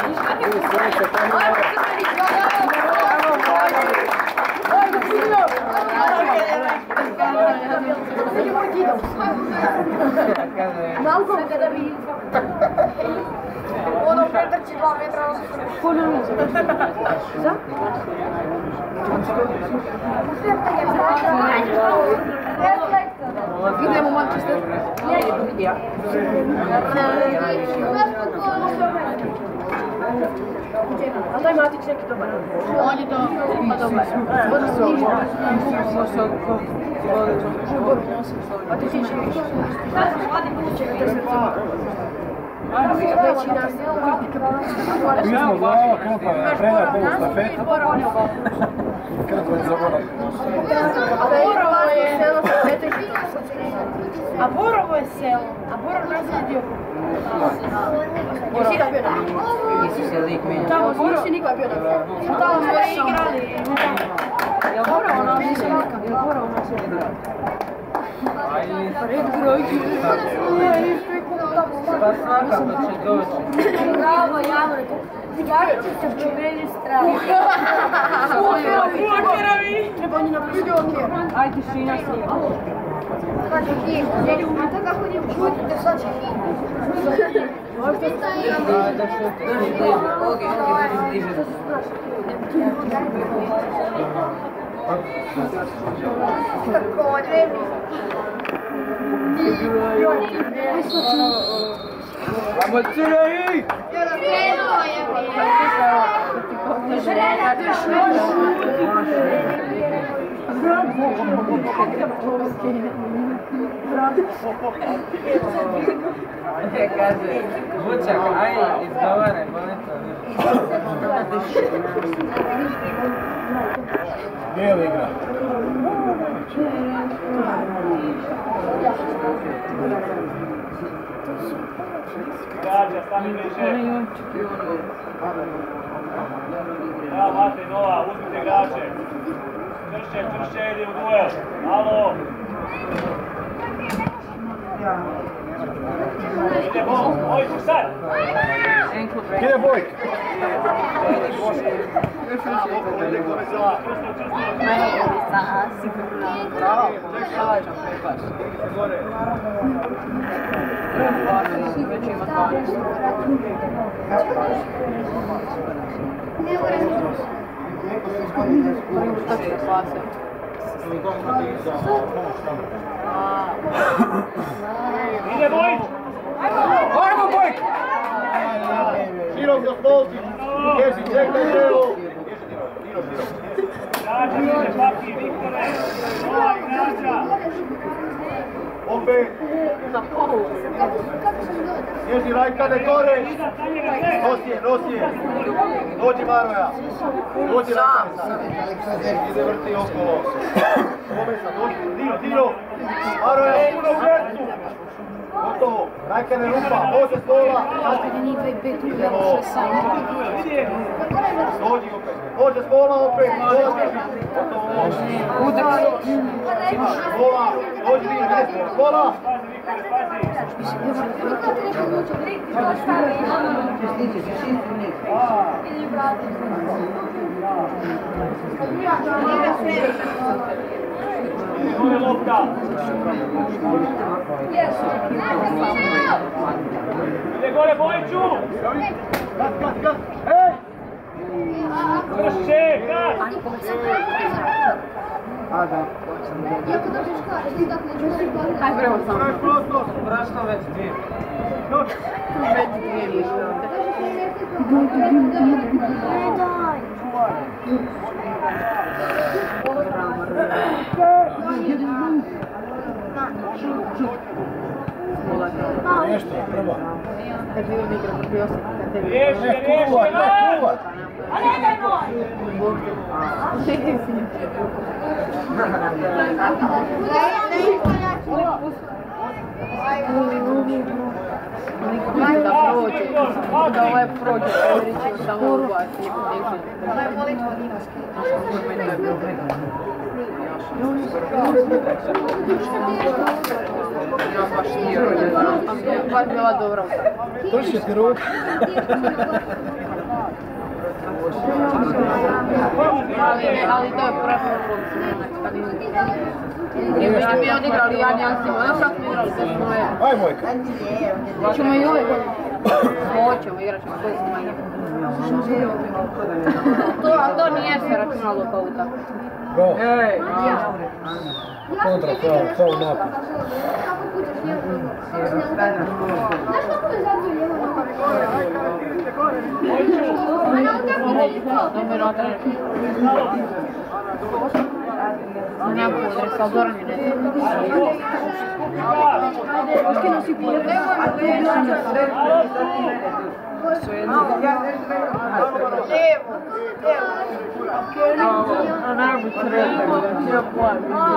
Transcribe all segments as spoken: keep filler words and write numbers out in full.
Malko kada vidi. Ono pretrči dva metra. Koliko ne znam. Za? Idemo u Manchester. Ja. A taj Matić neki dobar. On je to ima dobar. A ti tiče? Mi smo glava klupa, predati u stafetu. Kako je zaboravio? A Borovo je selo, a Borov razredio. Jesi ga bio na? Nisu se lik mijenjali. Tamo nisi nikad bio na. Tamo smo igrali. Jel Borovo nam nisi laka? Jel Borovo nam se igrali? Red grojki. Pa svakako će doći. Bravo, Javore. Jako će se meni strah. Blokerovi. Treba oni napraviti bloker. Ajde, tišina se. Kaže ti, a to kako njim šutite, sad će ti. Da, da šuti. Dođi bliže. Ogi, ogi, dođi bliže. Kako odrebi. Amo craj! Krenuo je mi. Žrena dušno. Ne, kaže, Vučak, aj, izgovaraj, molim to. Bijeli igra. Gađa, stani bliže. Ja, Matej, Nova, uzmite igrače. Čvršće, čvršće, idi u duel. Alo. Ide Bojko, Bojko, sad. Ide Bojk. Ide Bojko. Ajmo Bojk! Širok za stolci, Jesi, čekaj lijevo. Gađa, ide Paki, Viktore. Nova igrača. Opet. Jesi, Rajkane gore. Nosi je, nosi je. Dođi Maroja. Dođi Rajkane. Ide vrti okolo. Ome sad, dođi. Dino, Dino. Maroja, puno u mjestu. Gotovo. Rajkane rupa. Može stola. Idemo. Dođi opet. Može stola opet. Gotovo. Stola. Dođi ti mjesto. Stola. Ide lopta. Ide gore Bojiću. Gas, gas, gas. Ej! Kršće, gas! A da. Aj, prvo sam. Prošlo već dvije. Već dvije više. Nešto, prva. Kad bilo mi igra protiv Osijeka, kad tebi... Riješi, Ne, riješi, kuvat, ne, gas! kuvat. A ne, ne, moj! Niko da prođe, da ovaj prođe, Pedrić samo ubaci. Ovo je molitva Ninoski. Ja baš nije rodila. Baš bila dobra. Drži ti ruku. Ali to je prvo. I mi odigrali, ja nijasim, ono što smo igrali, to smo je. Aj Mojka. Ćemo i ove godine. Hoćemo, igrat ćemo, to je manje. A to nije se računalo kao tako. Go. Kontra, faul, faul napad. Numero tre. Non è un po' del Zoran in Perché non si può? non arbitro, tira fuori.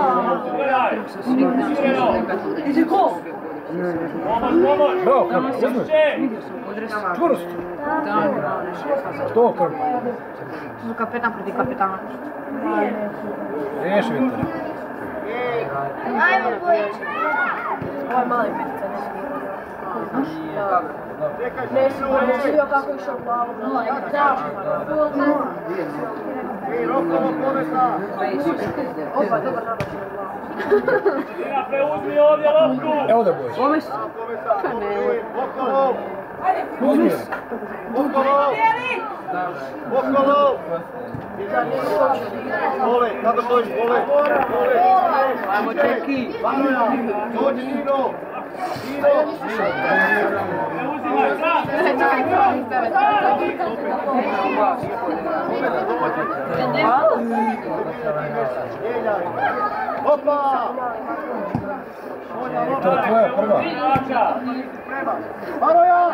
Bravo, Krpa, uzmi. Čvrst. Što Krpa? Su kapetan protiv kapetana. Riješi Viktor. Ajmo Bojić. Ovo je mali petica, ne smije. Ne smije, ne smije kako je išao glavu. Ej, Rokovo pomesa! Opa, dobar nabaš. Preuzmi ovdje loptu! Evo da Bojić. Pomeš? Okolo! Uzmi je. Okolo! Okolo! Vole, kako stojiš, vole? Ajmo čeki! Dođi Nino! Nino! Preuzimaj, Opa! Viktor, tvoja prva. Maroja!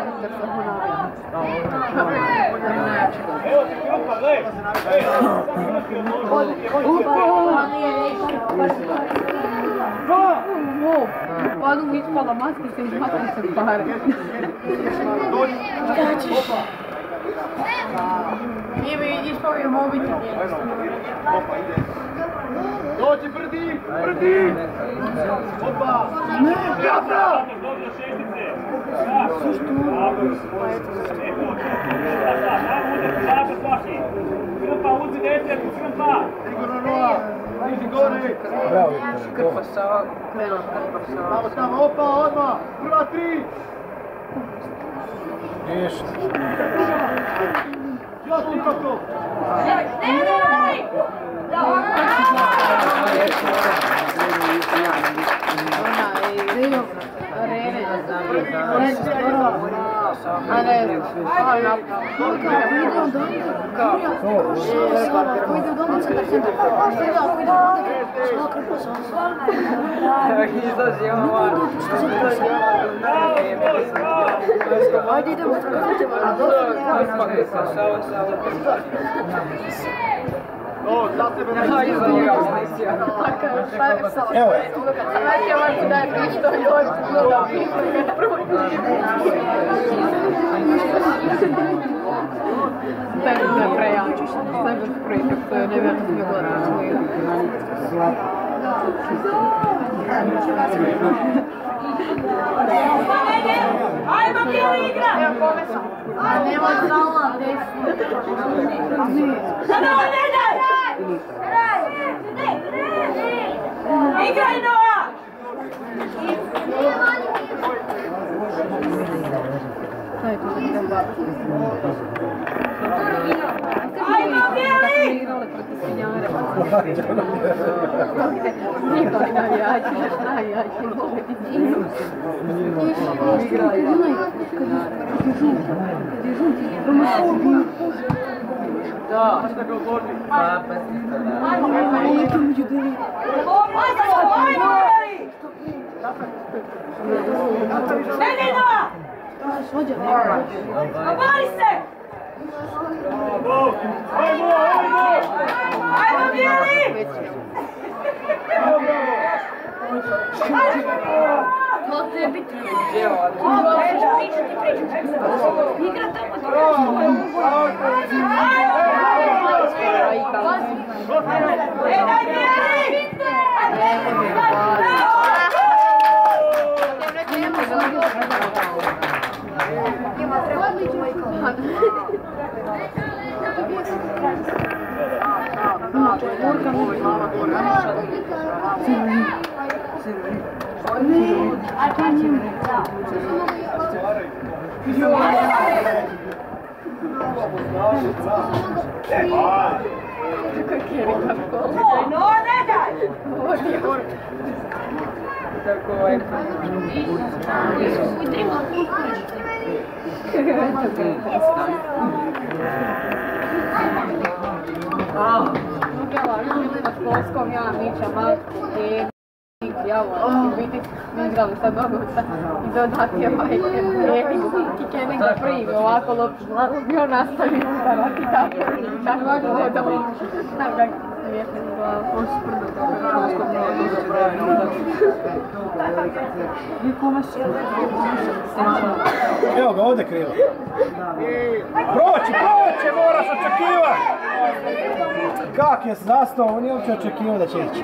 Evo ti Krpa, gledaj! Padu mi ispala maska i se izmakli se pare. Nije mi ispavio mobitel. Dođi Brdi! Brdi! Opa! Ne, Gabra! Dobro šestice! Kako svaki? Krpa, uzmi deset, Krpa! Sigurno Noa! Diži gore! Bravo Viktor. Krpa sa krena, krpa sa... Tamo tamo, opa, odmah! Prva tri! Riješi. Još ti kako! Ajde idemo, idemo. O, za tebe ne Evo je. Znači, ovaj ti daje pištolj, ovaj ti gleda pištolj, na prvoj Tebi je prejači, sebe sprejte, to je nevjerno mi gledati svoju igru. Ajmo bijeli igra! Evo kome sam. A nemoj zala, desno. Sada ovo ne daj! Igraj Noa! Šta je to da idem baviti? Ajmo bijeli! Njihovi navijači, navijači, vole ti igru. Igraj. Da, šta ga odloži? Pa, pestite da. Ajmo, Edi Noa! Obori se! Ajmo, ajmo! Ajmo bijeli! To tebi treba. Pričati, pričati. Igra tamo. E, daj bijeli! No, ne daj! Tako je. Na školskom ja mičam matku, djevnik, javo, biti mi igrali sa nogovca i dodati ovaj djevnik kikenik da primi, ovako lopio nastavio udarati tako, tako gledamo, znam kako smijetim glavu. Evo ga, ovdje krivo. Proći, proći, moraš očekivati! Kak je zastao, on je uopće očekivao da će ići.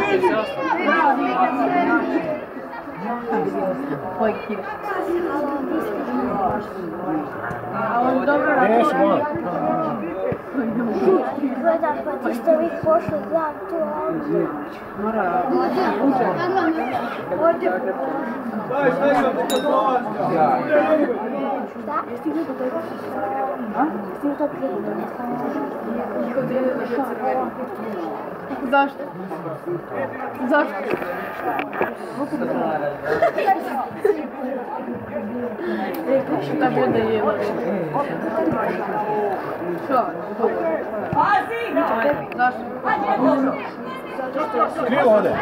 Riješi, molim. Gledam, pa ti ste vi pošli gledam tu ovdje. Ovdje. Daj, sve ga pokazovat. Šta? Jesi ti gledao to je baš? A? Jesi ti to gledao? Zašto? Zašto? Šta bude je? Što? Zašto? Krivo ode.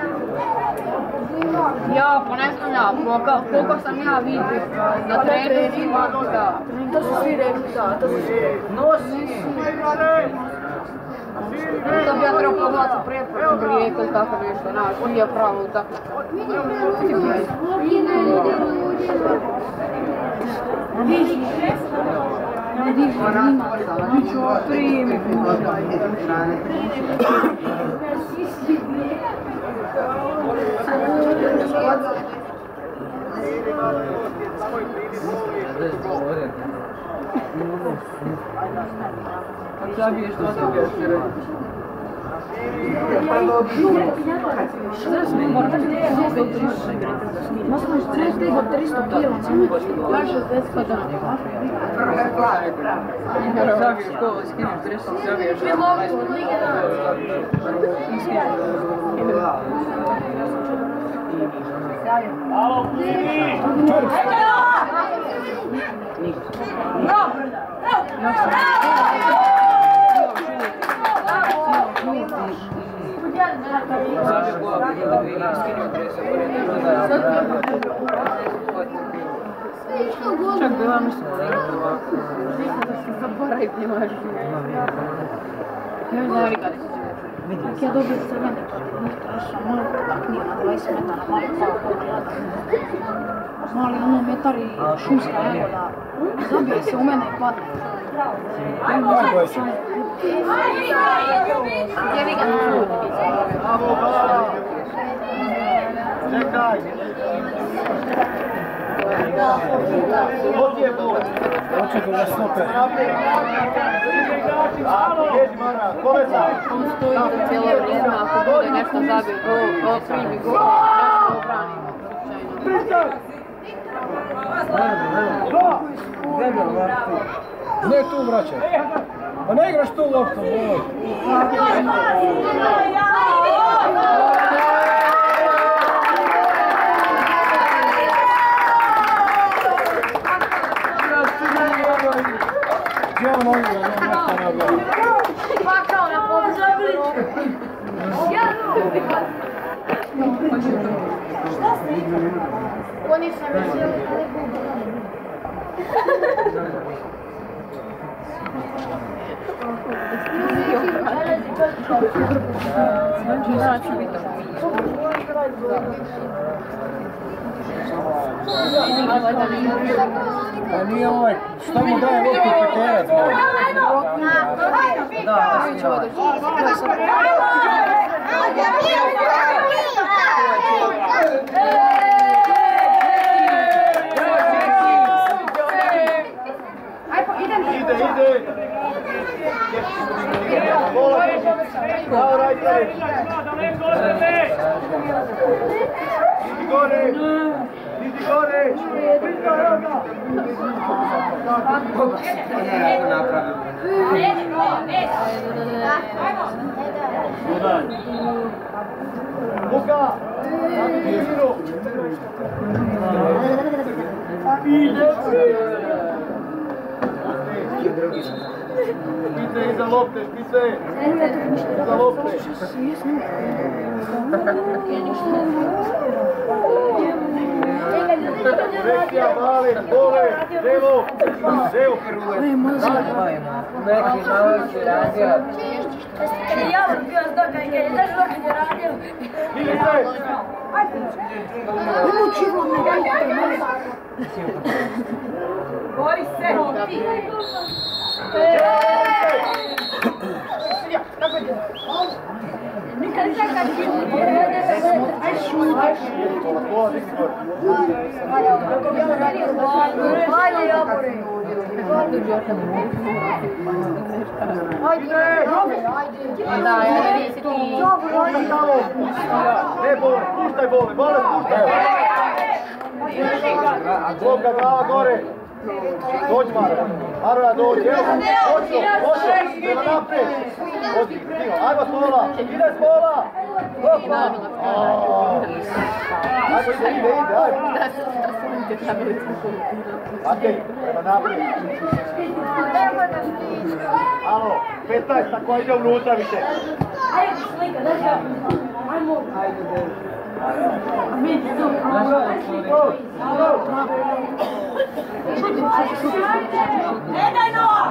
Ja, pa ne znam ja, koliko sam ja vidio na treningu, da. To su svi rekli, da, to su svi rekli. Nosi! Da bi ja trebao pogledati preporu grijeka ili tako nešto, znaš, nije pravo tako. Primi. Zabiješ to da još i radi. Zabiješ kolo, skineš dres, zabiješ Alo, puni! Zabiješ kolo, skineš dres, čak bila mislim da je ovako. Zaboravim, ne možeš. Ne znam li kada se Ak ja dobijem crvene, strašno malo potaknije na dvadeset metara, malo tako gledam. Mali ono metar i šumska jagoda, zabije se u mene i padne. Kako će? Gdje vi ga na šuti? Čekaj! Ovdje je bol! Očekaj da stope. Ježi Mara, kolesa! On stoji za cijelo vrijeme, ako bude nešto zabio gol, primi gol, nešto obranimo. Ne tu vraćaj. Pa ne igraš tu loptu, bol. Gdje on on igra, ne nekta na gol. Pakao na podržaju. Oni se veseli, ali gubili. Pa nije ovaj, šta mu daje loptu peterac, bol? Da, Aj pa idem. ide, ide! Bola, bravo Rajteri! Idi gore! Idi gore! Luka! Miro! Špice iza lopte, špice! Iza lopte! Korekcija, Balin, dole, levo, levo Perule. Neki malo se radio. Javor bio s doga i gdje, znaš dok je radio? Milice! Bori se! Nikad čekaj! Aj šut! Pola, nisi gore. Ajde, Javore! Ajde, ajde! Da, ja nisi ti. Puštaj tamo! Ne, Bole, puštaj Bole, Bole, puštaj! Lopka, glava gore! Dođi Maroja, Maroja dođi, evo, hoću, hoću, prema naprijed! Dođi, stigo, ajmo s pola, ide s pola! Lopka! Ajmo, ide, ide, ide, ajmo! Matej, prema naprijed! Alo, petnaest, koja ide unutra više! Ne daj Nova!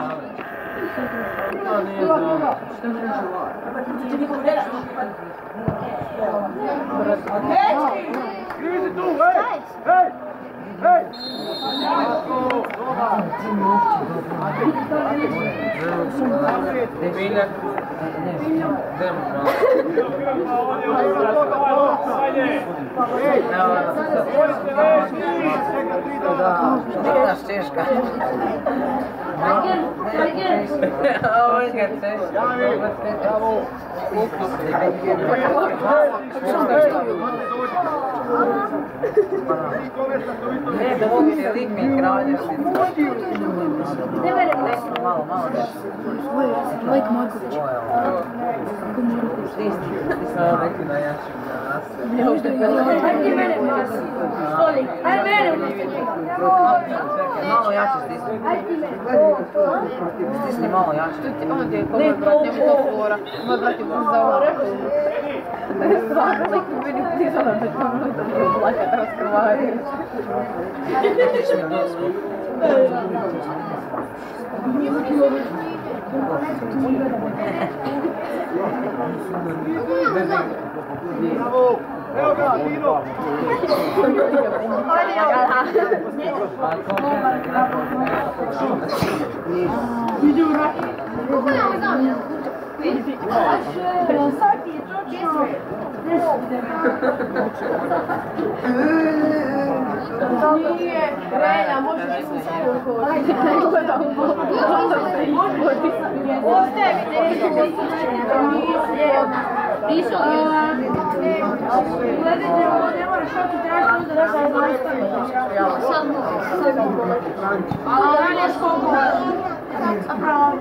Krivi si tu, hej! Hej! Hej! Debilja. Neka Češka. Ovo je Češka. Bravo! Ne, da mogu se lik mi kraljevši. Ne mene ne. Malo, malo nešto. Like Marković. Ti sam neki najjači na nas. Ajde ti mene pas. Stoli. Ajde mene. Čekaj, malo jače stisni. Ajde ti mene. Stisni malo jače. On je kome brat, njemu to fora. Moj brat je za ovo. Stvarno, lik mi meni ptisala da ću vam plakat raskrvari. Vidiš mi dosku. Bravo! Evo ga, Tino! Ajde ja. Idu rak. Kako ja ovo znam? Sad ti je točno. Nije, Renja, može da se samo kod. Ajde, ne gledam vodu. Ostaje mi Pišao je. Gledajte, ovo ne moraš šoti tražiti onda da se nastavi. Sad mogu. Ali raneš koliko. Zapravo,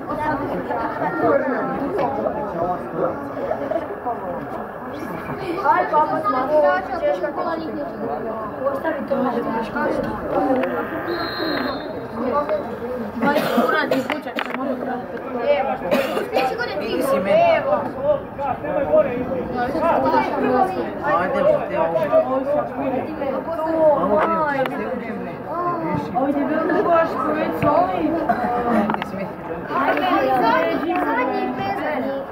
Aj, papa, smatra. Češka kola nikne. Ostavi to može da škaži. Majko, uradi kućak, se mogu praviti. Evo. Sljedeći godine ti. Vidi si meni. Evo. Ajde, te ovo. ovdje je bilo baš već soli. Ti si mi. Ajde, zadnji, zadnji bezrednik.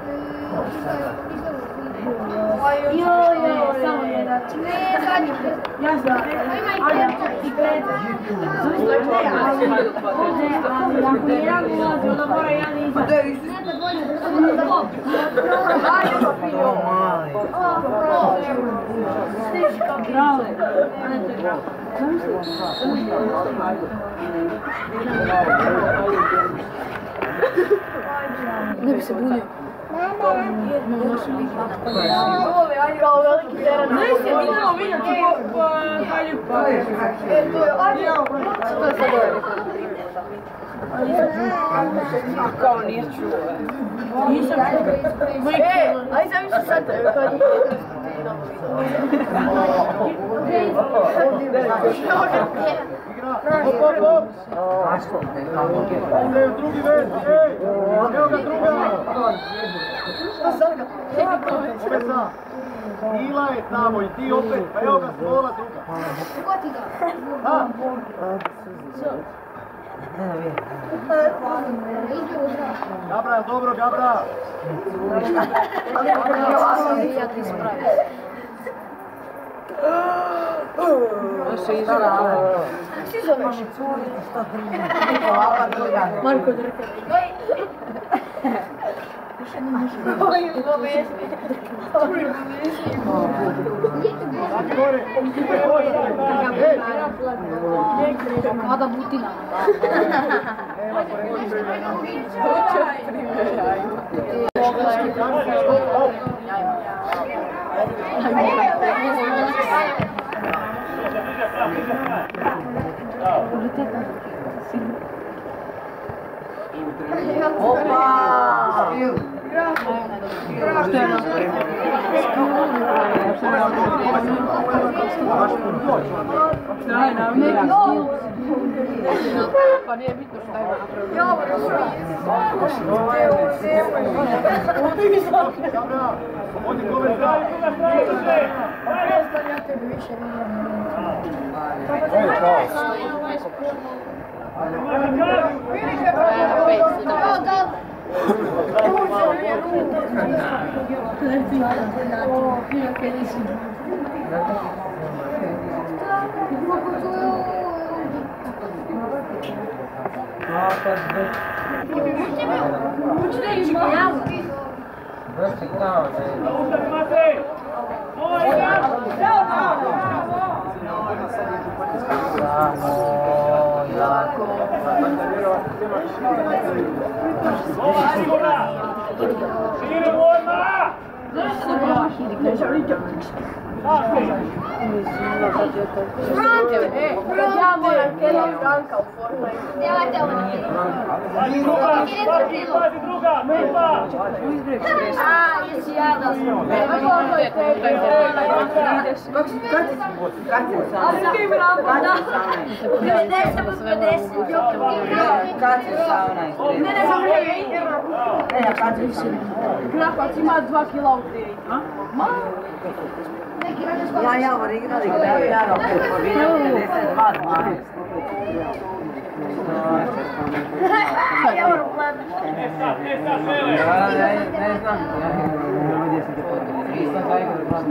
Jo, jo, samo jedan. Ne, zadnji bezrednik. Ja znam. Ali i pet. Ne, ali ovdje, ali ako jedan ulazi, onda mora jedan izaći. Pa to je više. Ne bi se bunio. Kao veliki teren. Ne se vidjelo vidjeti po Haljupa. E, to je Adrian. Što je sad ovaj? Kao nije čuo. Nisam čuo. E, aj zamisli sad kad je Hop, hop, hop! Ide u drugi već, ej! Evo ga druga! Obesa! Mila je tamo i ti opet, pa evo ga Smola druga. Ugoti ga. Ha! Gabra, je dobro, Gabra? Ja ti ispravim. To se izgleda. Si zoveš? Marko Drker. Oj, zoveš. Mada Butina. Pa nije bitno šta ima napravljeno. Ja, Gabra, odi kome zdravi! ja tebi više Ovo je kaos. Ja moram tjelam Franka u Fortnite. Djelajte ovo na tjelam. Pazi druga, Mipa! A, jesi ja da sam. Grafac ima dva kila u tri. Ja, ja, original italiano, pedeset dva dvanaest. Ne znam, ovdje sam te potrebno. Nisam taj igra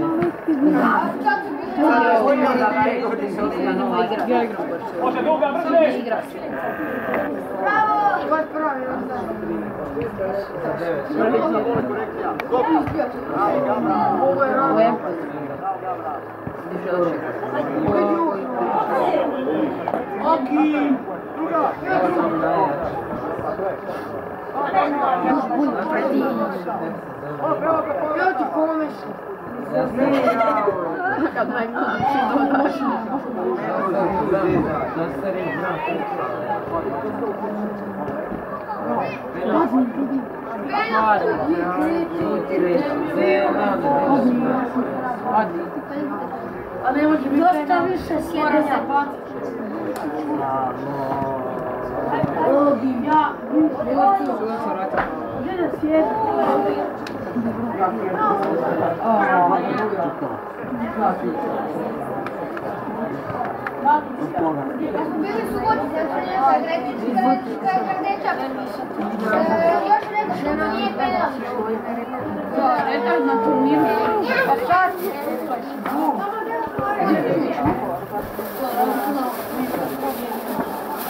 Može druga, brže! Bravo! Ovo je pravi razdan. Ovo je razdan. Aki! Druga! Ja ti pomešam. Kad najbolji si dodaš. A ne može biti dosta više sljedeća. Ja, gdje da sjedi? Bili su godice, sa Gretička, Gretička, još neko što nije penal. Retard na turniru. Pa sad.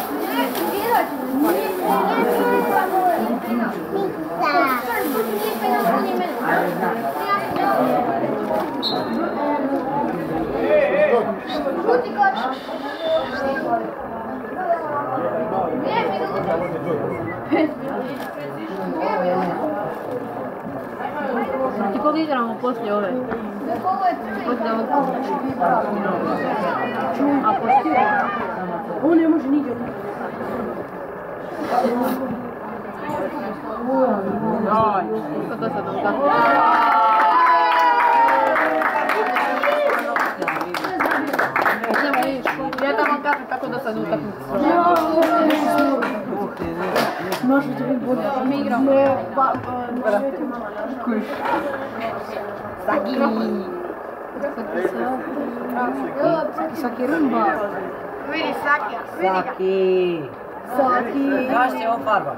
Nije penal. Šuti koš. Dvije minute. Ti koga igramo poslije ove? Ovo je prvi. Poslije ovog. A poslije? On ne može nigdje. Aj, što to sad onda? Nemo vidiš, ja tamo kažem tako da sad utakmice. Može ti biti bolje. Mi igramo. Ne, pa... Kuš. Saki. Saki rumba. Vidi Saki, vidi ga. Saki. Saki. Kaš će ovo farba?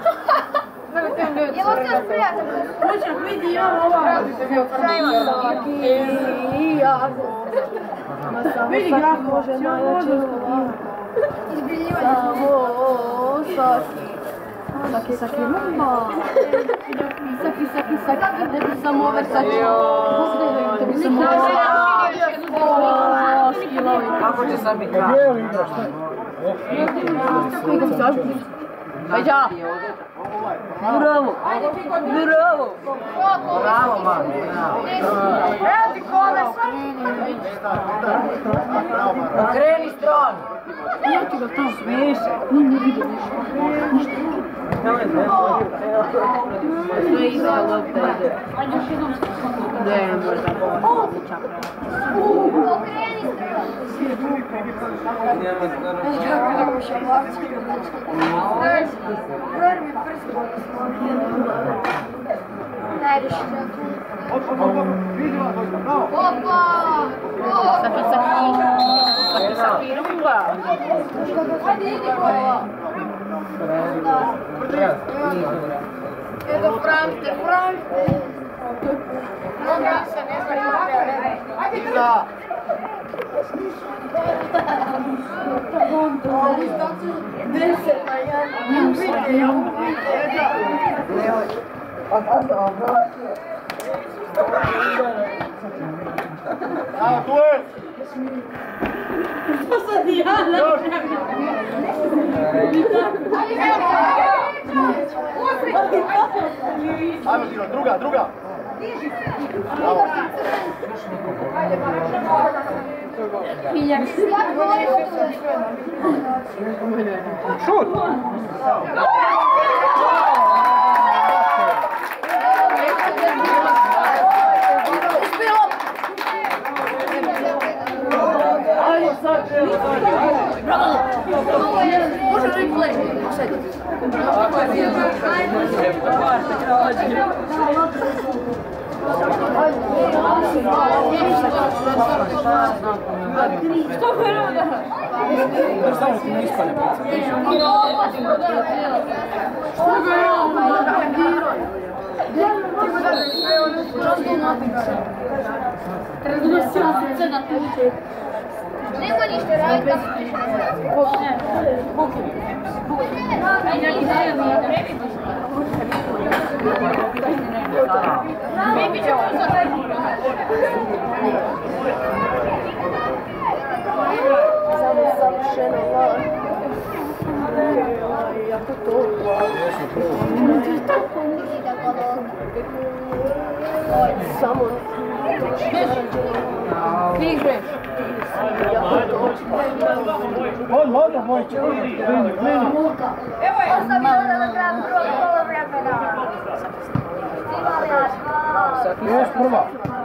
Je ostao prijatelj. Počak vidi ja ova. Saki. Ja. Vidi graf može najjače ova. Izbiljivanje. Samo Saki. Saki, Saki rumba. Saki, Saki, Saki. Tebi samo over Saki. Tebi samo over Saki. Kako će sad biti graf? Bijeli igra, šta? Ajde. Bravo! Bravo! Bravo, man! Evo ti koles. Okreni stranu! Ja ti ga tamo smeše. Nije ne vidio ništa. Sve iza lopte. Ne, možda. Okreni se. Najviše. Opa! Saki, Saki. Saki, Saki rumba. Ajde, idi kola. Edo Frank, Frank. Mnoga se ne zna ima tebe. Ajde, Da. deset na jedan. Vidite, ja mu Bravo, tu je! Ajmo Zino, druga, druga! Bravo! Šut! može replay. Što je rada? Samo ti ne ispane. Što je rada? Treba da se osjeća da tuče. Nema ništa raditi. Samo Ti igraš? Odmah, odmah, Vojče. Osam minuta do kraja prvog poluvremena. Još prva.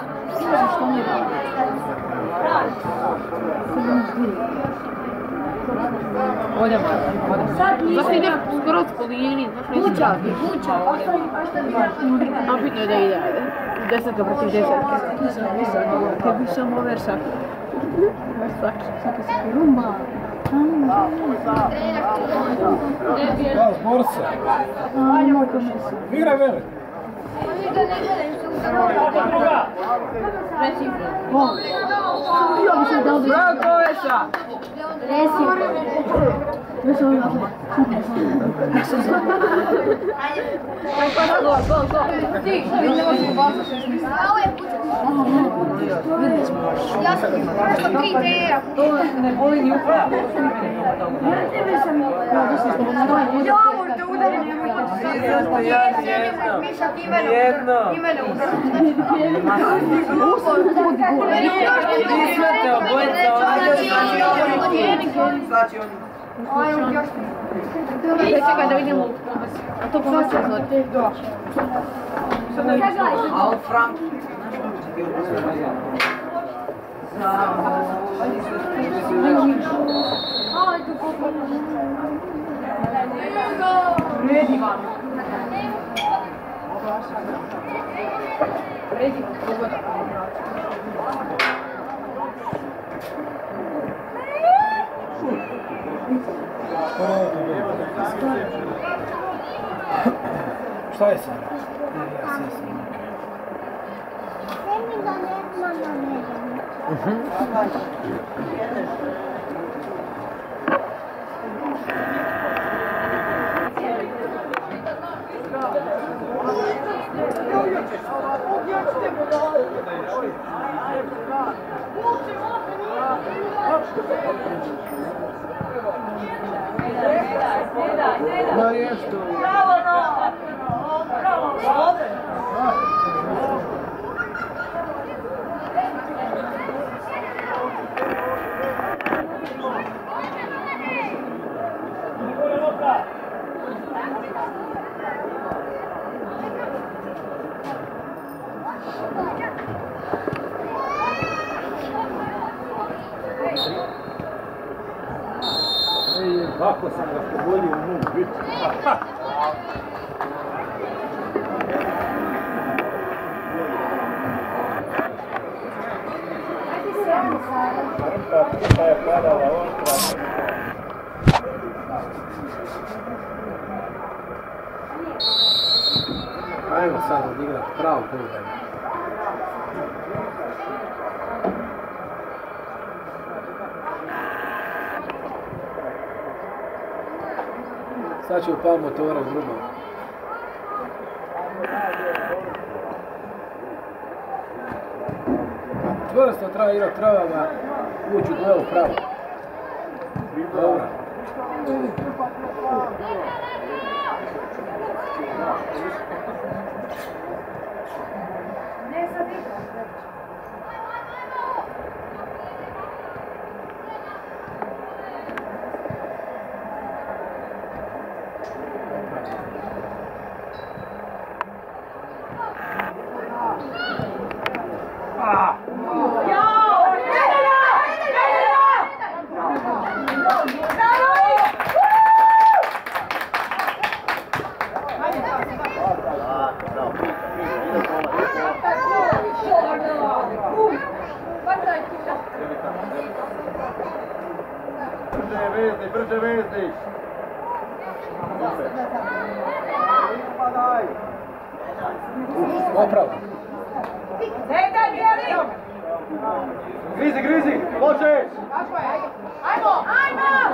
Odemo. Zašto ide skoro s polijeni? Kuća, kuća. A bitno je da ide, ajde. Desetka protiv desetke. Kad bi samo versak. Versak. rumba. Ja, zbor se. Igraj vele. Ja bi se dao da Bravo, Koveša! Čekaj da vidimo. A to pomoći izvodi. A od Frank? Redi vam. Redi vam, pogoda. Šta je sada? Ja sve sam. Ma ješto? Bravo, no! Bravo, ovdje! Kako sam ga pogodio u mogu biti? Puta je padala ostra. Ajmo sad odigrati pravu pogodaju. Sad će upao motora u drugom. Čvrsto treba igrati travama, ući u duel pravo. Dobro. Brže vezni, brže vezni! Opravo. Grizi, grizi! Možeš! Ajmo, ajmo!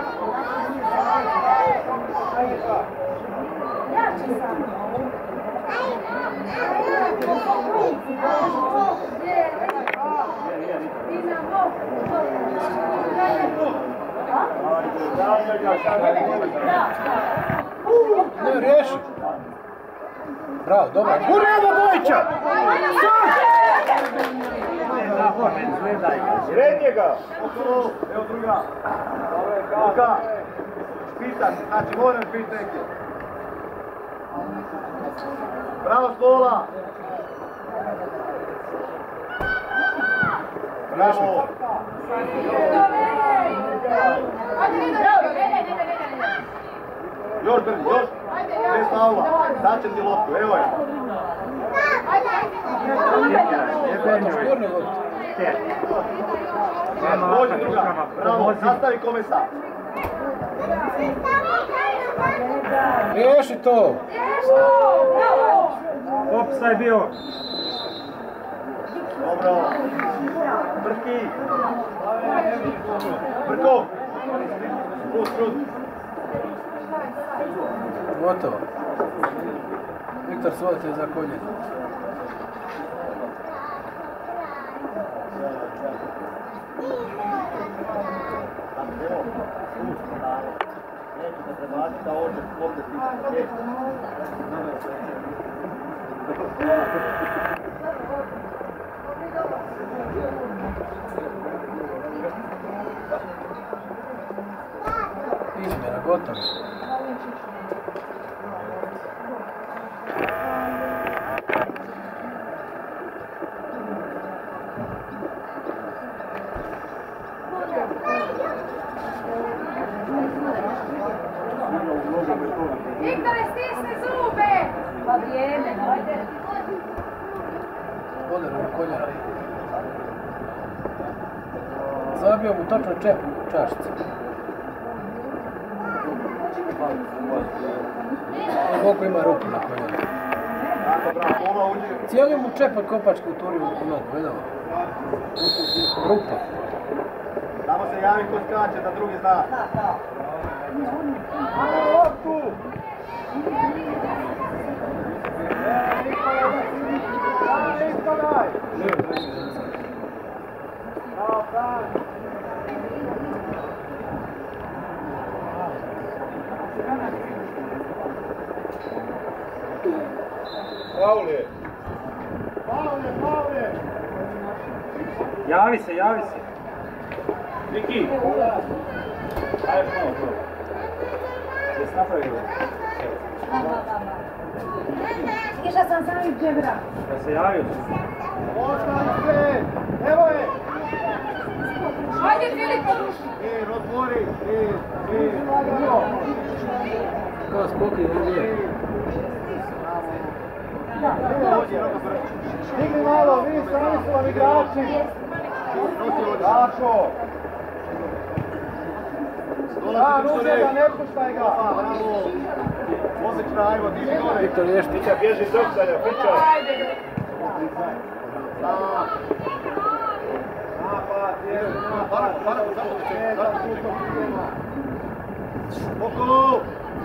Ne, riješi. Bravo, dobro. U redu, Bojića! Srednje ga! Evo druga. Luka! Špitan, znači moram špit neki. Bravo, Slola! Bravo! Još brzi, još! Bez faula, daćem ti loptu, evo je! Dođi druga, bravo, nastavi Komesa! Riješi to! Opstaj bio! Dobro. Brki. Brko. Plus, plus. Gotovo. Viktor, svodite za kolje. Neću da prebaciti da ovdje ovdje stići. Izmjena, gotovo. Viktore, stisni zube! Pa vrijeme, ajde. Podar na koljena. Zabio mu točno čep u čašicu. Koliko ima rupu na koljena. Cijeli mu čep od kopačke u turi u nogu, vidio? Rupa. Samo se javi ko skače da drugi zna. Ajde loptu! Daj, isto daj! Bravo, bravo! Faul je! Faul je, faul je! Javi se, javi se! Niki! Ajde malo to. Jesi napravio? Išla sam sam iz džebra. Da se javio? Ostali sve! Evo je! Ajde, Filip! Mir, otvori! Mir, mir! Lagano! Kao spokoj, ovdje. Stigni malo, vi sami su vam igrači! Tako! Da, nuže ga, ne puštaj ga! Bravo! Odlično, ajmo, diži gore! Viktor, ješti. Pića, bježi iz opstalja, pića! Da! Napad, jedan, napad! Para, para, para, Oko!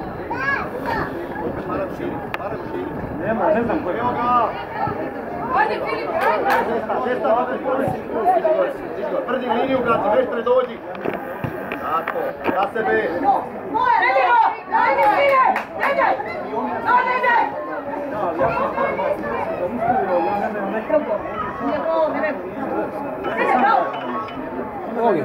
Para širi, para širi! Nema, ne znam koji. Evo ga! Ajde, Filip, ajde! Zesta, zesta, diži gore, diži gore! Brdi liniju, brati, veštare dođi! Tako, na sebe! Ne daj! Ajde, Filip! Ne daj! No, ne daj! Noge.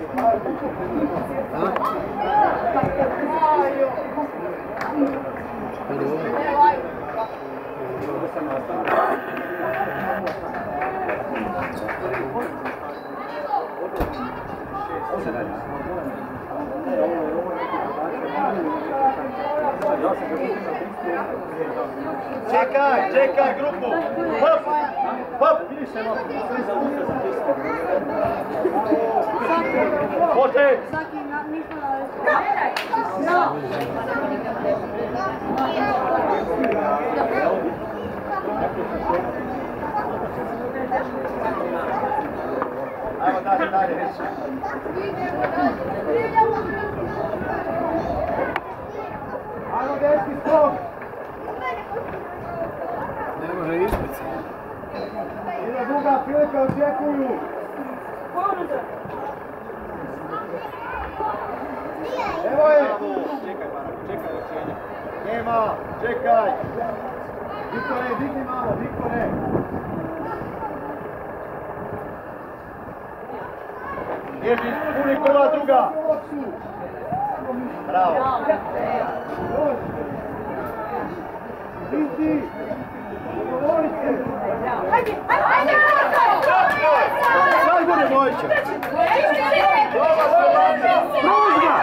Čekaj, čekaj grupu! Hop! Hop! Može! Ajmo dalje, dalje. Ajmo deski skok! Ne može izbiti. Ide druga prilika, očekuju! Evo je! Čekaj, čekaj, čekaj. Nema, čekaj! Viktore, digni malo, Viktore! Bježi, puni prva, druga! Bravo! Vidi! Dogovorite! Ajde, ajde! Kaj bude Mojića? Pružga!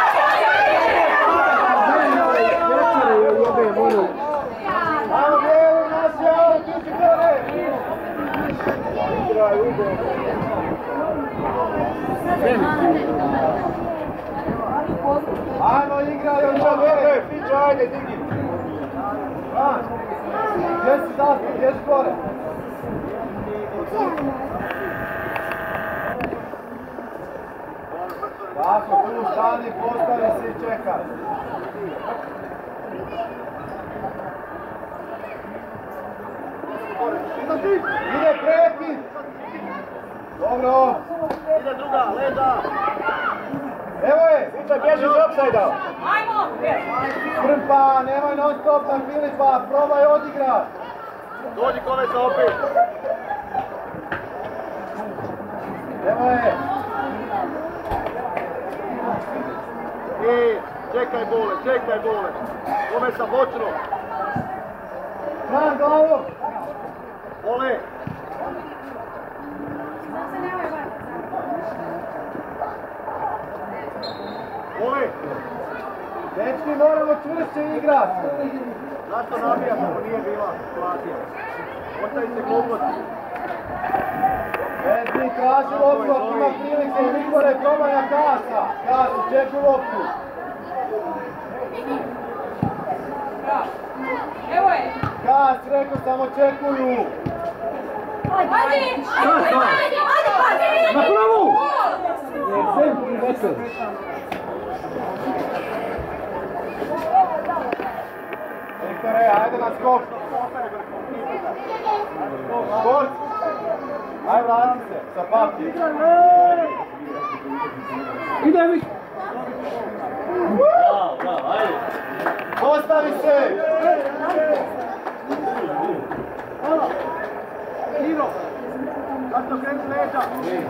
Ajmo bijelu, nas je, ali ti si gore! Igraj, ugo! Ajmo igraj, on će gore! Pića, ajde, digi! Gdje si sad, gdje si gore? Tako, tu stani, postavi se i čekaj. Ide prekid! Dobro! Ide druga, leđa! Evo je! Viče, bježi iz offside-a! Ajmo! Krpa, nemoj non stop na Filipa, probaj odigrat! Dođi Komeca opet! Evo je! I čekaj bole, čekaj bole! Komeca počnu! Stran glavom! Bole! Bole! Dečki, moramo čvršće igrati! Zašto nabijamo? Ovo nije bila situacija. Ostavite kopoti. Vedri, traži loptu, ako ima prilike, Nikore, probaja Kasa. Kasa, čeku loptu. Evo je! Kas, rekao sam, očekuju. Ajde! Ajde! Ajde! Ajde! Na pravu! Viktore, ajde na skok. Skok. Aj, vrati se, sa papir. Ide mi! Bravo, bravo, ajde. Postavi se! Iro! Zašto krenu leđa?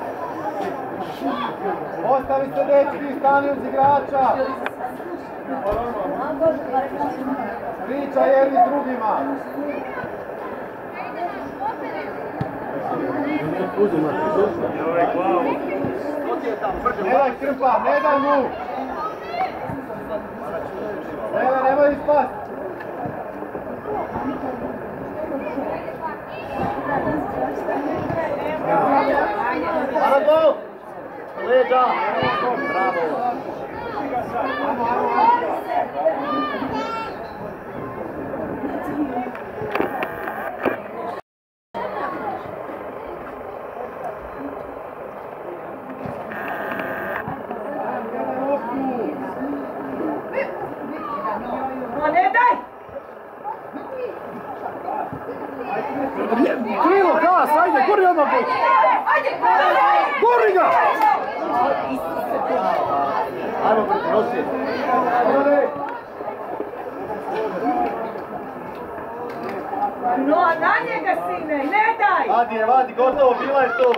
Postavi se, dečki, stani uz igrača! Priča jedni s drugima! Ne daj Krpa, ne daj mu! Ne daj, nemoj ispast! Bravo! Leđa! Bravo! Krilo, Kas, ajde, guri odmah put! Guri ga! Ajmo, nosi! No, na njega sine, ne daj! Vadi je, vadi, gotovo, bila je to!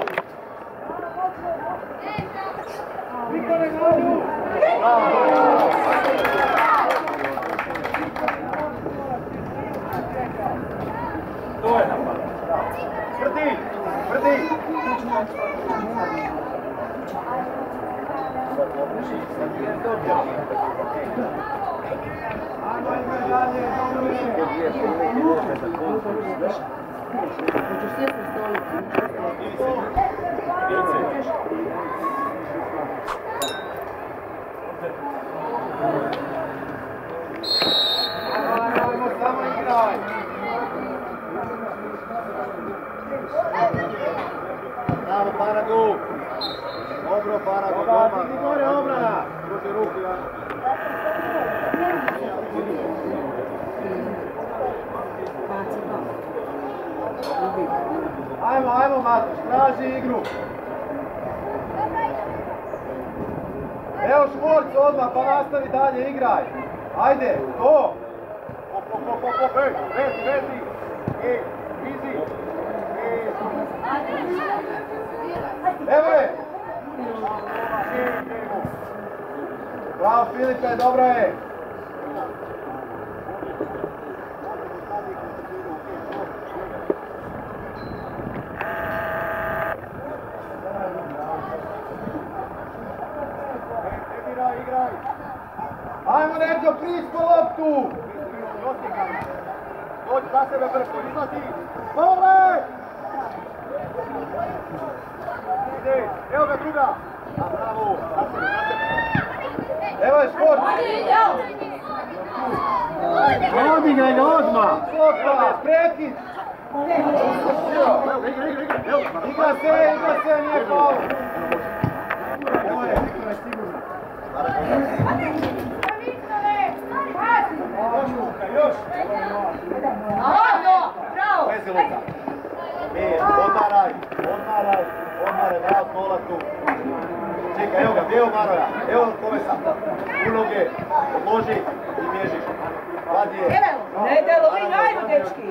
To je napad. Vrdi! Vrdi! Samo igraj! Bravo, Paragu! Dobro, Paragu, dobar! Ti gore obrana! Druži ruku, ja. Ajmo, ajmo, Matuš, traži igru! Evo Švorc odmah, pa nastavi dalje, igraj! Ajde, to! Hop, hop, hop, hop, hop, ej, vezi, vezi! Ej, vizi! Evo je! Bravo Filipe, dobro je! Ajmo Nerđo, prić po loptu! Dođi za sebe brzo, izlati! Pole! Ide, evo ga druga! A bravo, za sebe, za sebe! Evo je Šport! Odigraj ga odmah! Evo je, prekid! Igra se, igra se, nije faul. Evo je, Viktore, sigurno. Još! Vezi Luka. Mir, odmaraj, odmaraj, odmaraj, vrat nolatu. Čekaj, evo ga, gdje je Maroja? Evo Kovesa. U noge, odloži i bježiš. Vadi je. Ne delovi, hajmo dečki!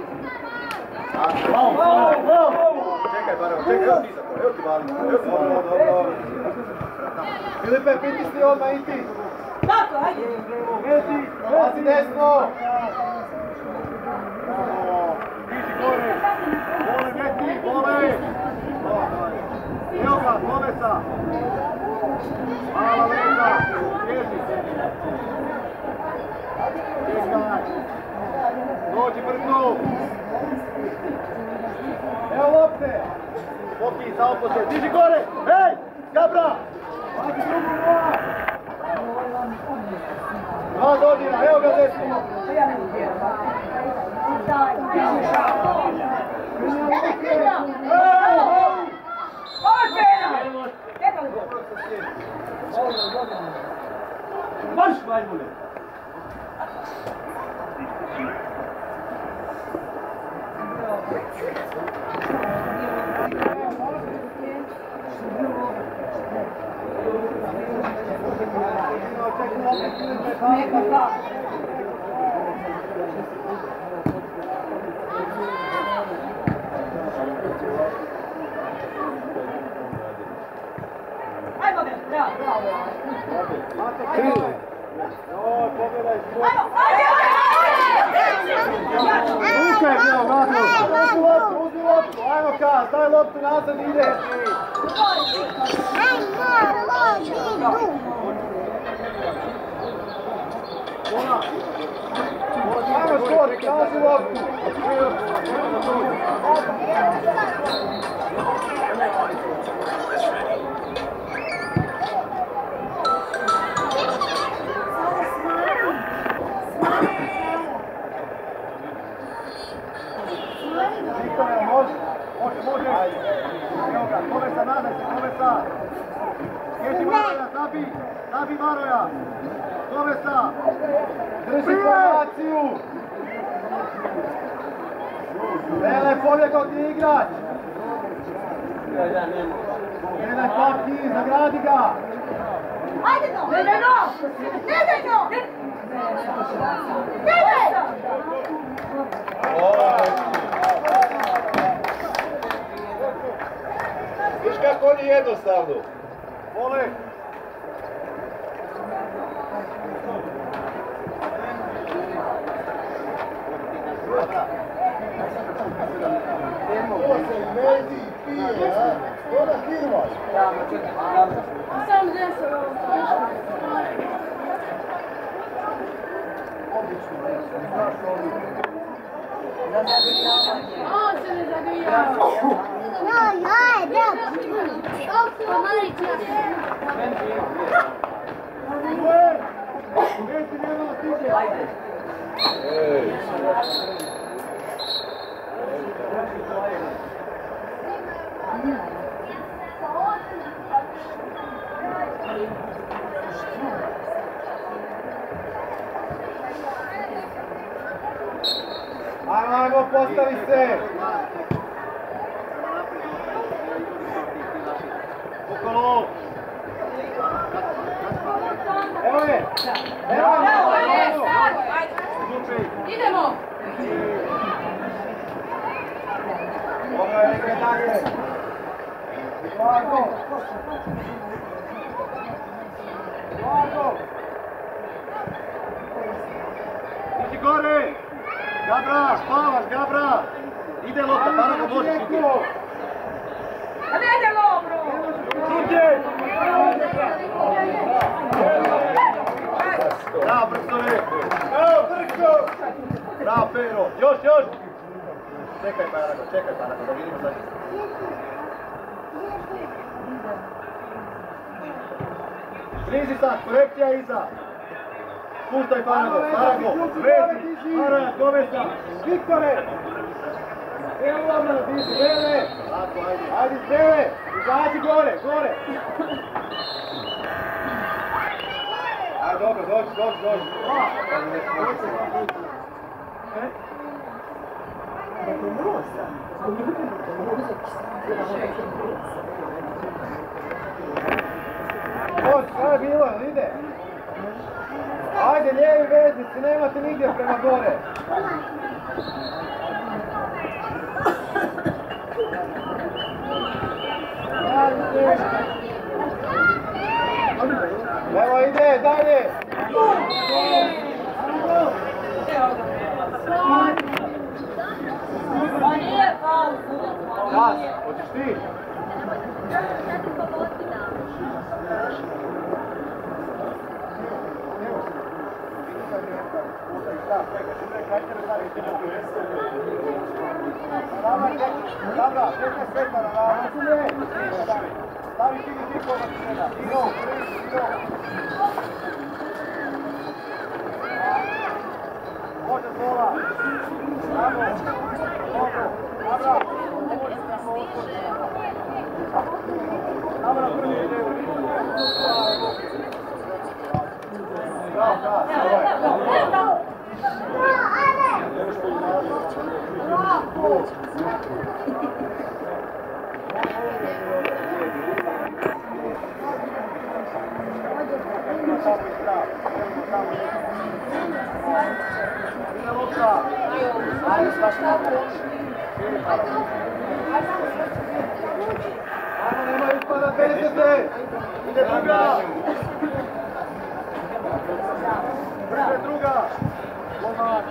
Čekaj, Maroja, čekaj, evo ti za to, evo ti Maroja. Evo ti Maroja, dobro. Filipe, pritisni odmah i ti. Tako, hajde! Pazi desno! Diži gore! Vole, Meti, vole! Evo ga, Kovesa! Mala leđa, bježi! Čekaj! Dođi brzo! Evo lopte! Poki, zaopo se, diži gore! Hej! Gabra! Pazi drugu nula! Dva dodira, evo ga desno! Marš, majmune! Krili! Oj, pogledaj svoj! Luka je bio vratno! Uzmi loptu, uzmi loptu! Ajmo Kaz, daj loptu nazad i ide! Ajmo skori, kaži loptu! Viktore, može, može, može. Evo ga, Kovesa, nadaj se, Kovesa. Sjeći Maroja, zabi, zabi Maroja. Kovesa, drži formaciju. Vele, pobjegao ti igrač. Gledaj papki, zagradi ga. Ajde no! Ne daj no! Ne daj no! Ne daj! Viš kako oni jednostavno? Vole! Ovo se medi i pije, a? Što da firmaš? Sam deset ovo. On se ne zabija. Meti nema stiže! Ajmo, ajmo, postavi se! Okolo! Evo je! Evo je! Idemo! Dobro je, igre dalje! Blago! Blago! Ići gore! Gabra, spavaš, Gabra! Ide lopta, Parago, možeš iti! A ne ide lopro! Šutje! Bravo, Brkove! Evo, Brko! Bravo, Pero! Još, još! Čekaj, Parago, čekaj, Parago, da vidimo sad. Bliži sad, korekcija iza! Puštaj Parago, Parago! Vezi! Paraja, Kovesa! Viktore! Evo obrana, ti strele! Ajde strele! Izađi gore, gore! Ajde dobro, dođi, dođi, dođi. Dođi, šta je bilo, ide? Ajde, lijevi veznici, nemate nigdje prema gore. Evo ide, dalje! Gas, hoćeš ti? Dobra, čekaj sveta na razine. Stavi ti mi ti pomoć sveta. Ino, ino. Može zvola. Bravo. Dobro. Dobra. Pomoći nam ovo. Dobra, prvi ide. Bravo, bravo. Ajmo, nema ispada, vezete! Ide druga! Ide druga! Lomar!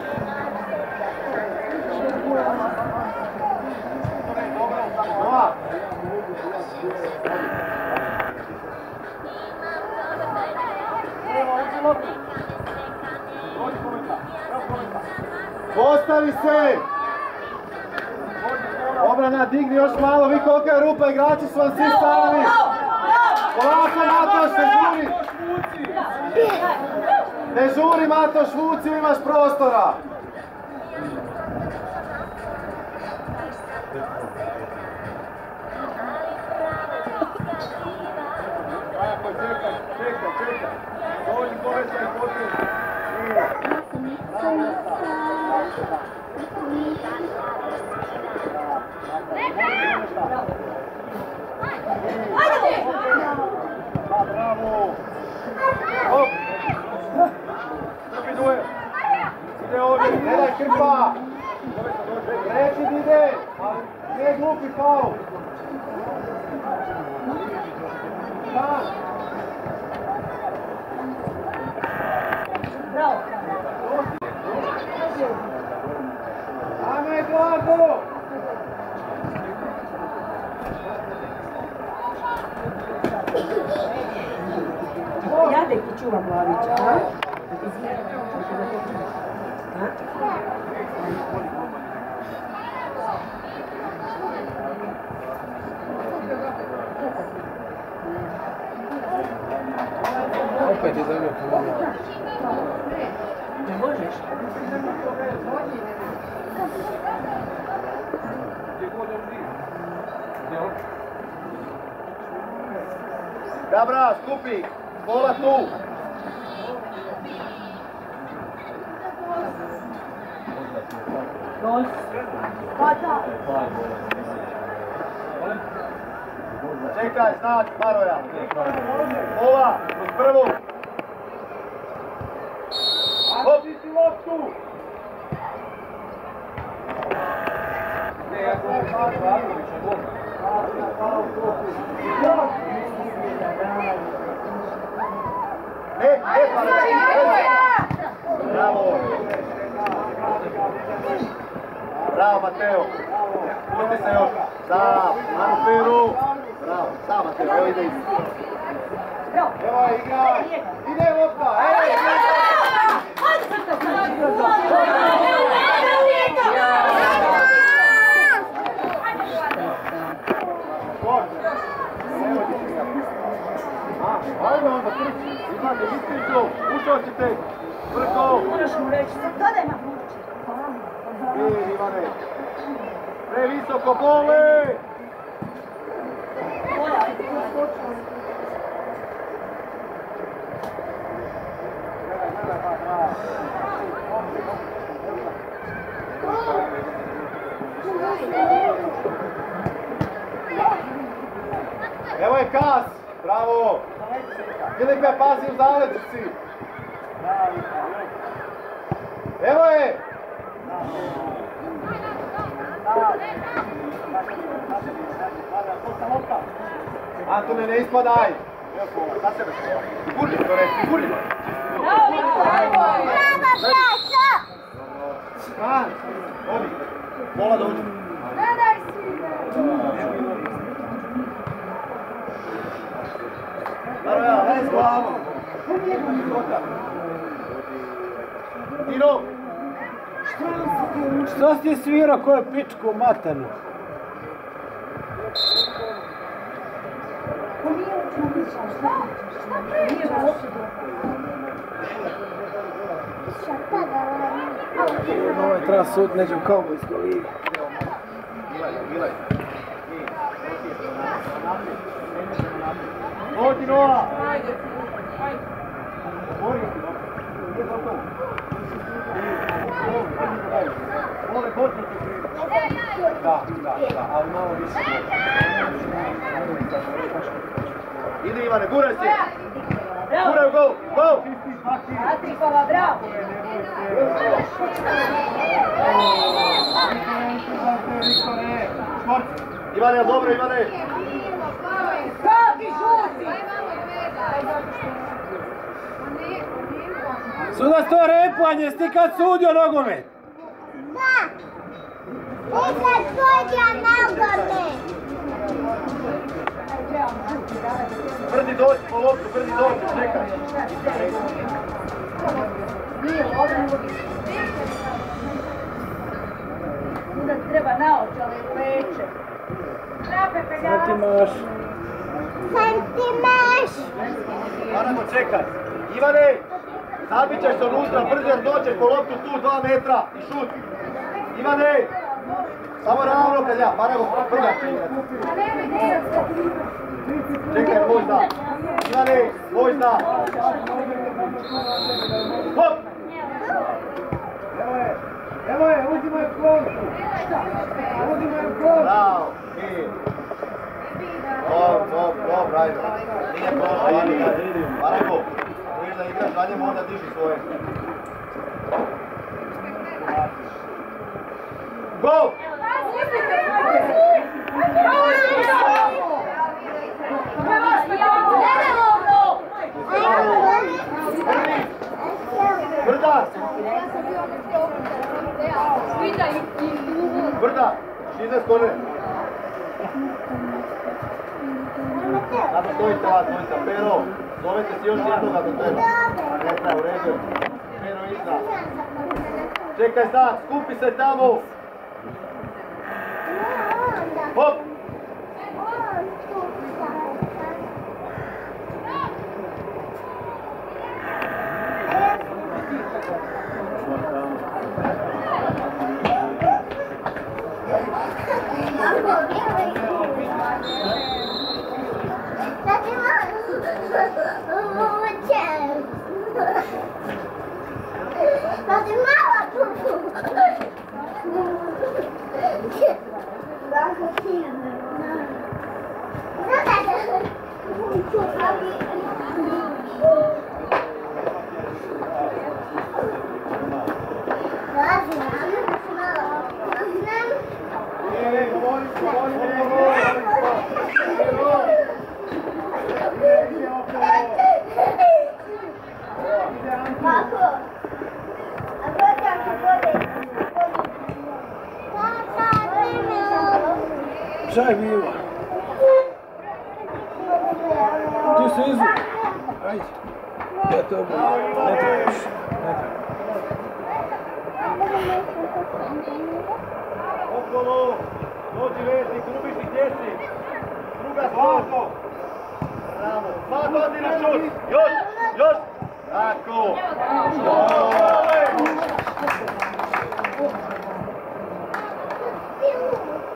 Lomar! Postavi se! Obrana, digni još malo, vi kolika je rupa, igrači su vam svi stavili! Polako, Matoš, ne žuri! Ne žuri, Matoš, vuci, imaš prostora! Ajako, čekaj, čekaj, čekaj! Dođi, povećaj, potrebi! Bravo! Hop! Drugi duel! Ide ovdje, ne daj krpa! Treći ide, ali ne glupi faul! Tam! Bravo! Ajme, Glanko! Ja te ti čuvam Glavića, a? Opet je za mene pomoći. Ne možeš? Dobra, skupi! Bola tu! Čekaj, znak, Maroja! Bola, uz prvu! Hop, ti si loptu! Ne, ja sam Vladovića, Boga. Ne, ne, bravo! Bravo, Mateo! Pusti se još! Da, Manu Peru! Bravo, da, Mateo, evo ide isti. Evo, igraj! Ide lopta! Evo! Ajde onda, trči! Imate ističu! Ušao si tek! Vrko! Možeš mu reći, dodaj na vuči. Vidi, Ivane! Previsoko bole! Evo je Kas, bravo! Filipe, pazi u zaleđu si! Evo je! Antone, ne ispadaj! Gurni to reći, gurni! Kan, odi! Pola dođi! Maroja, hej s glavom! Tino! Što si svirao koju pičku matanu? Ovo je treba sud neđem kaubojskoj ligi. Odi Nova! Mole početi prije. Da, da, da, ali malo više. Ide Ivane, guraj se! Guraj u gol, gol! Patrikova, bravo! Ivane, dobro Ivane! Kaki žuti! Sudac to repanje, sti kad sudio nogomet? Da! Nikad sudio nogomet! Brdi dođi po loptu, brdi dođi, čekaj! Onda treba naočale u leće. Sad ti maš. Sad ti maš! Moramo čekat! Ivane! Zabit ćeš se unutra, brzo jer dođeš po loptu tu dva metra i šut! Ivane! Samo ravno kad ja, Maramo, prga će igrati. Čekaj, Vojzda! Ivane, Vojzda! Hop! Evo je, evo je, uzimaj klonku! Uzimaj klonku! Bravo, mir! Dobro, dobro, dobro, ajde. Nije prošlo, ajde, ajde. Marako, vidiš da igraš dalje, možda diži svoje. Go! Brda! Brda! Šize skore! Zato stojite vas, dvojica. Pero, zovete si još jednoga do tebe. Neka, u redu. Pero iza. Čekaj sad, skupi se tamo! Hop! Šta je bilo? Ti se izvu. Ajde. Ja te obujem. Ne trebaš. Ne trebaš. Okolo! Dođi veznik, Grubišić, gdje si? Druga stvarno! Bravo! Dva godina šut! Još! Još! Tako! Ove!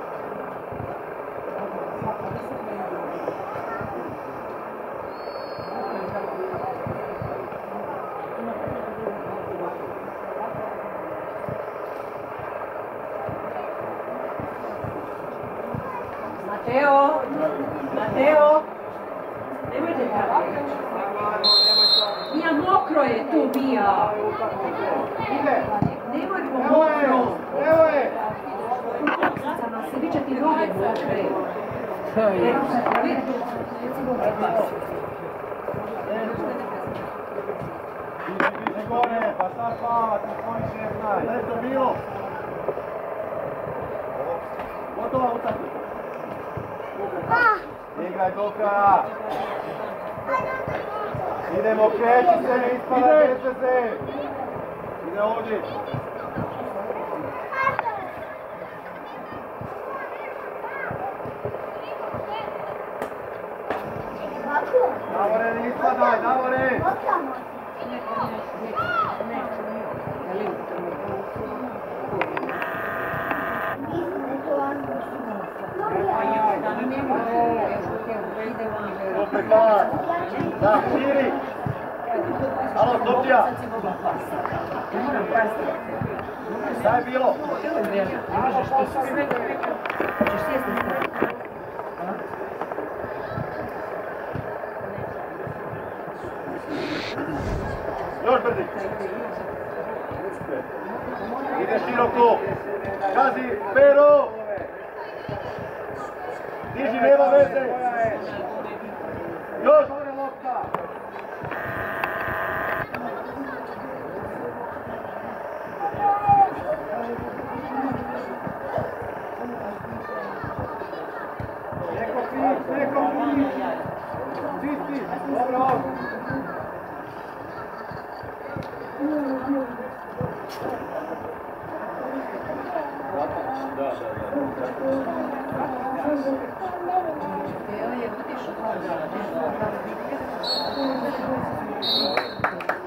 Mateo! Mateo! Nemojte tako. Mija, mokro je tu, Mija. Nemoj po mokro. Evo je! Bit će ti noge mokre. Ide gore, pa šta spavati, koji šef naj? Sve to bilo? Gotova utakmica. Igraj do kraja. Idemo, kreći se, ne ispadaj, kreće se. Ide ovdje. Davore, ne ispadaj, Davore! Opet par! Da, širi! Alo, Stopčija! Šta je bilo? Još brzi! Ide široko! Gazi, Pero! Diži, nema veze! Još! Neko pić, neko pić! Čisti! Dobro! Da, da, da.